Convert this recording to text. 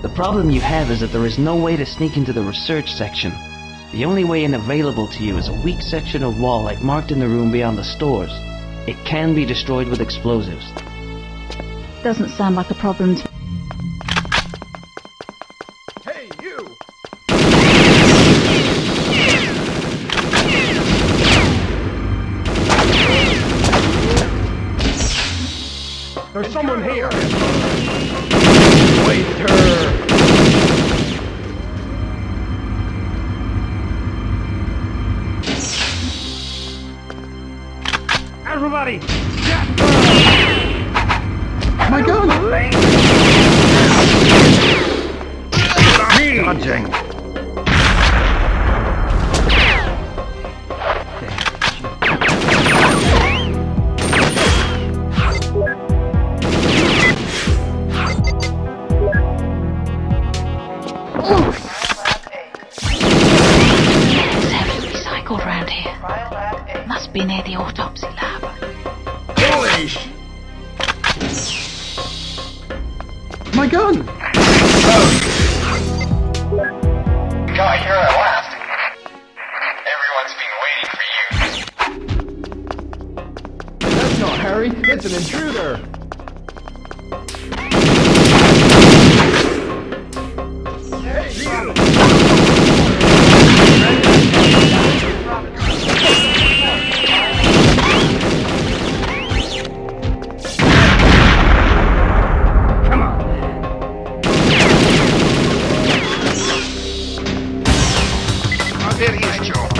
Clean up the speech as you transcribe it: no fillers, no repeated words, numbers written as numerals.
The problem you have is that there is no way to sneak into the research section. The only way in available to you is a weak section of wall I've marked in the room beyond the stores. It can be destroyed with explosives. Doesn't sound like a problem to... Hey, you! There's someone here! Waiter! Everybody! Get my gun! Dodging! Recycled around here. Must be near the autopsy lab. Holy sh... My gun! Got here at last. Everyone's been waiting for you. That's not Harry, it's an intruder! Hey, you! I'll get you.